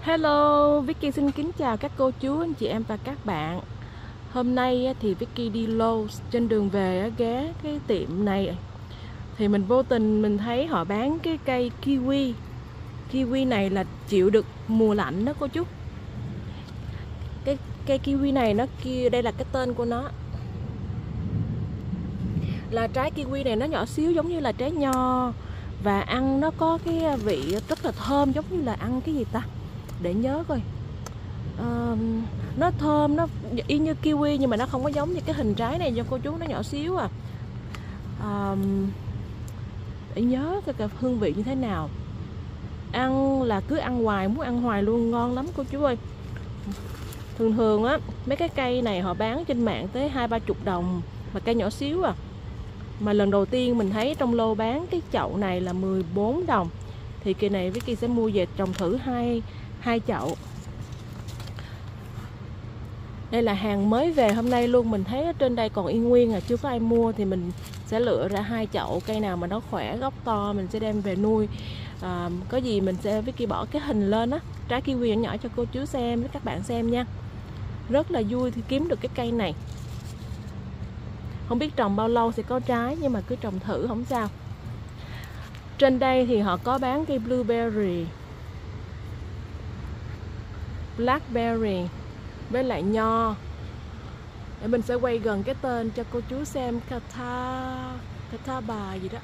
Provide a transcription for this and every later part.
Hello, Vicky xin kính chào các cô chú, anh chị em và các bạn. Hôm nay thì Vicky đi Lowe's, trên đường về ghé cái tiệm này thì mình vô tình mình thấy họ bán cái cây kiwi. Kiwi này là chịu được mùa lạnh đó cô chú. Cái cây kiwi này đây là cái tên của nó. Là trái kiwi này nó nhỏ xíu giống như là trái nho và ăn nó có cái vị rất là thơm, giống như là ăn cái gì ta? Để nhớ coi. Nó thơm, nó y như kiwi nhưng mà nó không có giống như cái hình trái này nha cô chú, nó nhỏ xíu à. Để nhớ cái hương vị như thế nào. Ăn là cứ ăn hoài, muốn ăn hoài luôn, ngon lắm cô chú ơi. Thường á, mấy cái cây này họ bán trên mạng tới 20-30 đồng mà cây nhỏ xíu à. Mà lần đầu tiên mình thấy trong lô bán cái chậu này là 14 đồng. Thì kỳ này Vicky sẽ mua về trồng thử hai chậu. Đây là hàng mới về hôm nay luôn, mình thấy ở trên đây còn y nguyên à, chưa có ai mua thì mình sẽ lựa ra 2 chậu, cây nào mà nó khỏe, gốc to mình sẽ đem về nuôi. Có gì mình sẽ Vicky bỏ cái hình lên á, trái kiwi nhỏ cho cô chú xem với các bạn xem nha. Rất là vui thì kiếm được cái cây này. Không biết trồng bao lâu sẽ có trái nhưng mà cứ trồng thử không sao. Trên đây thì họ có bán cây blueberry, blackberry với lại nho. Để mình sẽ quay gần cái tên cho cô chú xem. Catawba gì đó.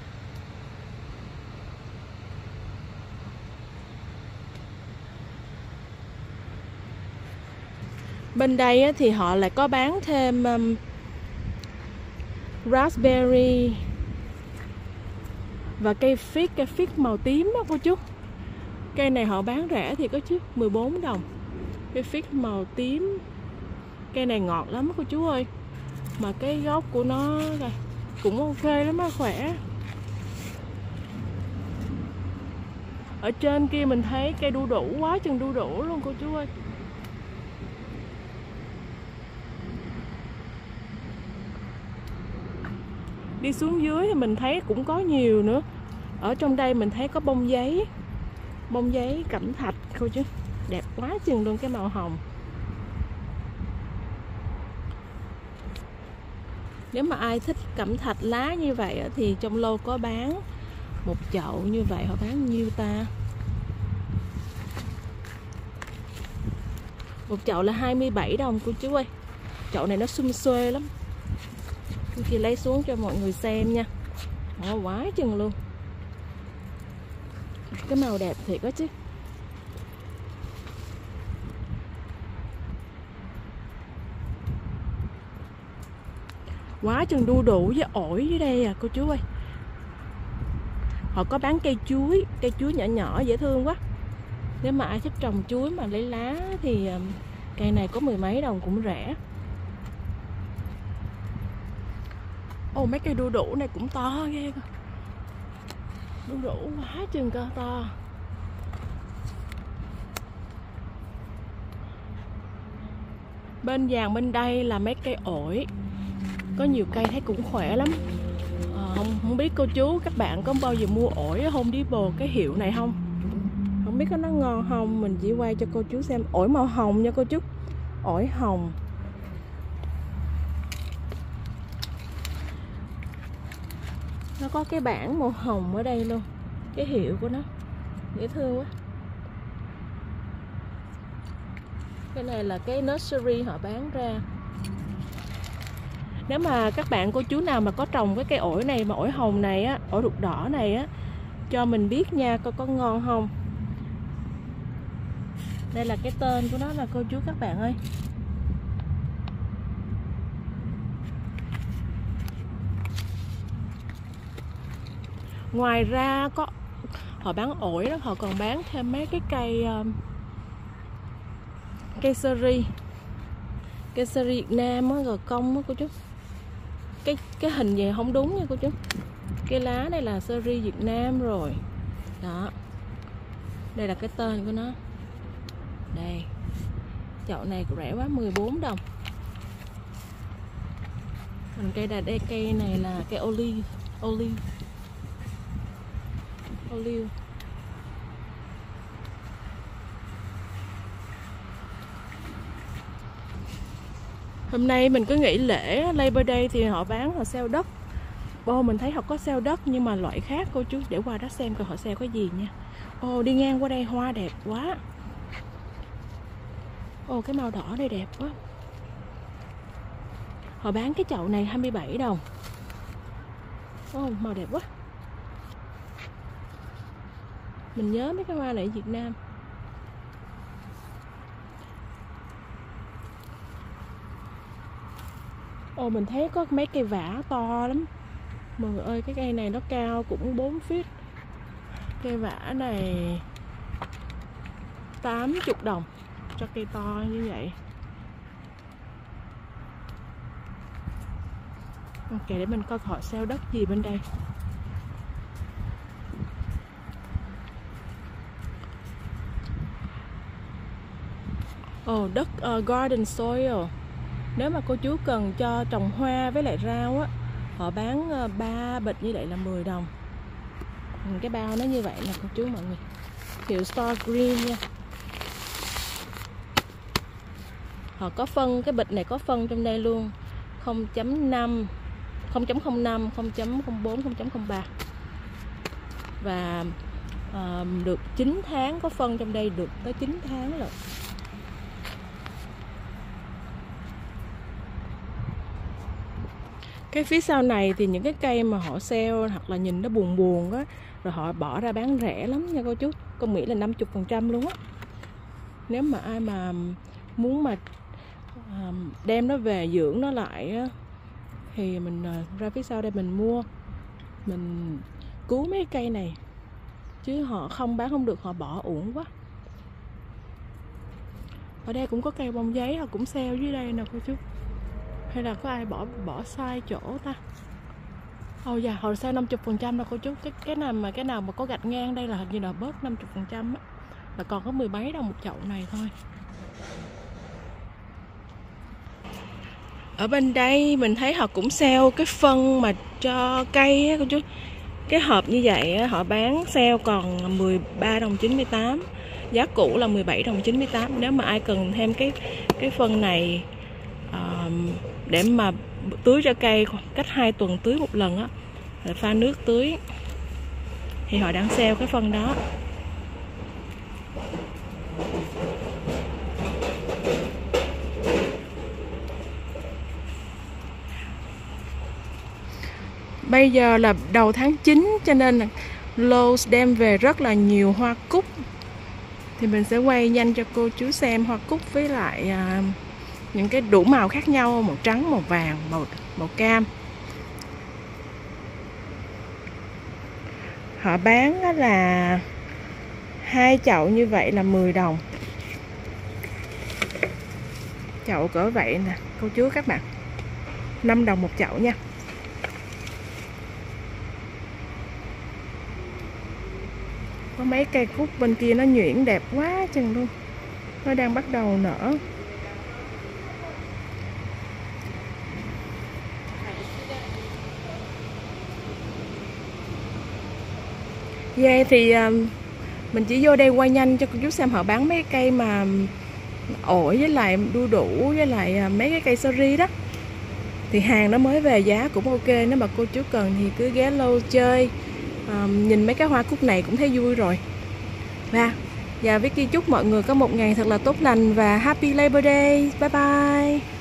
Bên đây thì họ lại có bán thêm raspberry và cây fig màu tím đó cô chú. Cây này họ bán rẻ thì có chứ, 14 đồng. Cây fig màu tím. Cây này ngọt lắm cô chú ơi. Mà cái gốc của nó đây cũng ok lắm á, khỏe. Ở trên kia mình thấy cây đu đủ, quá chừng đu đủ luôn cô chú ơi. Đi xuống dưới thì mình thấy cũng có nhiều nữa. Ở trong đây mình thấy có bông giấy cẩm thạch cô chú. Đẹp quá chừng luôn, cái màu hồng. Nếu mà ai thích cẩm thạch lá như vậy thì trong lô có bán một chậu như vậy. Họ bán nhiêu ta? Một chậu là 27 đồng cô chú ơi. Chậu này nó sum xuê lắm. Chị lấy xuống cho mọi người xem nha. Quá chừng luôn. Cái màu đẹp thiệt đó chứ. Quá chừng đu đủ với ổi dưới đây à cô chú ơi. Họ có bán cây chuối nhỏ nhỏ dễ thương quá. Nếu mà ai thích trồng chuối mà lấy lá thì cây này có 10 mấy đồng cũng rẻ. Mấy cây đu đủ này cũng to ghê cơ. Đu đủ quá chừng cơ to. Bên vàng bên đây là mấy cây ổi. Có nhiều cây thấy cũng khỏe lắm. Không biết cô chú các bạn có bao giờ mua ổi ở Home Depot cái hiệu này không? Không biết có nó ngon không, mình chỉ quay cho cô chú xem. Ổi màu hồng nha cô chú. Ổi hồng. Nó có cái bảng màu hồng ở đây luôn. Cái hiệu của nó dễ thương quá. Cái này là cái nursery họ bán ra. Nếu mà các bạn cô chú nào mà có trồng cái cây ổi này, mà ổi hồng này á, ổi ruột đỏ này á, cho mình biết nha, coi có ngon không. Đây là cái tên của nó là cô chú các bạn ơi. Ngoài ra họ bán ổi đó, họ còn bán thêm mấy cái cây seri. Cây seri Việt Nam á, gò công á cô chú. Cái hình gì không đúng nha cô chú. Cái lá này là seri Việt Nam rồi. Đó. Đây là cái tên của nó. Đây. Chậu này rẻ quá, 14 đồng. Còn cây này là cây olive. Hôm nay mình cứ nghỉ lễ Labor Day thì họ bán, họ sale đất. Mình thấy họ có sale đất nhưng mà loại khác cô chú, để qua đó xem coi họ sale cái gì nha. Đi ngang qua đây hoa đẹp quá. Cái màu đỏ đây đẹp quá. Họ bán cái chậu này 27 đồng. Màu đẹp quá. Mình nhớ mấy cái hoa này ở Việt Nam. Mình thấy có mấy cây vả to lắm. Mọi người ơi, cái cây này nó cao cũng 4 feet. Cây vả này 80 đồng cho cây to như vậy. Ok, để mình coi họ sale đất gì bên đây. Đất garden soil. Nếu mà cô chú cần cho trồng hoa với lại rau á, họ bán 3 bịch như vậy là 10 đồng. Cái bao nó như vậy nè cô chú mọi người. Hiệu Star Green nha. Họ có phân, cái bịch này có phân trong đây luôn. 0.5, 0.05, 0.04, 0.03. Và được 9 tháng, có phân trong đây được tới 9 tháng rồi. Cái phía sau này thì những cái cây mà họ sale hoặc là nhìn nó buồn buồn á, rồi họ bỏ ra bán rẻ lắm nha cô chú. Con nghĩ là 50% luôn á. Nếu mà ai mà muốn mà đem nó về dưỡng nó lại á, thì mình ra phía sau đây mình mua, mình cứu mấy cây này. Chứ họ không bán không được, họ bỏ uổng quá. Ở đây cũng có cây bông giấy, họ cũng sale dưới đây nè cô chú. Hay là có ai bỏ sai chỗ ta? Dạ, họ sale 50% đâu cô chú. Cái nào mà có gạch ngang đây là hình như là bớt 50% á. Là còn có 10 mấy đồng một chậu này thôi. Ở bên đây mình thấy họ cũng sale cái phân mà cho cây á cô chú. Cái hộp như vậy á, họ bán sale còn 13 đồng 98. Giá cũ là 17 đồng 98. Nếu mà ai cần thêm cái phân này để mà tưới cho cây cách 2 tuần tưới một lần á, pha nước tưới, thì họ đang sale cái phân đó. Bây giờ là đầu tháng 9 cho nên là Lowe's đem về rất là nhiều hoa cúc. Thì mình sẽ quay nhanh cho cô chú xem hoa cúc với lại những cái đủ màu khác nhau, màu trắng, màu vàng, màu cam. Họ bán là 2 chậu như vậy là 10 đồng. Chậu cỡ vậy nè cô chú các bạn, 5 đồng một chậu nha. Có mấy cây cúc bên kia nó nhuyễn đẹp quá chừng luôn. Nó đang bắt đầu nở. Thì mình chỉ vô đây quay nhanh cho cô chú xem họ bán mấy cây mà ổi với lại đu đủ với lại mấy cái cây seri đó. Thì hàng nó mới về, giá cũng ok. Nếu mà cô chú cần thì cứ ghé Lowe's chơi. Nhìn mấy cái hoa cúc này cũng thấy vui rồi. Và Vicky chúc mọi người có một ngày thật là tốt lành và Happy Labor Day. Bye bye.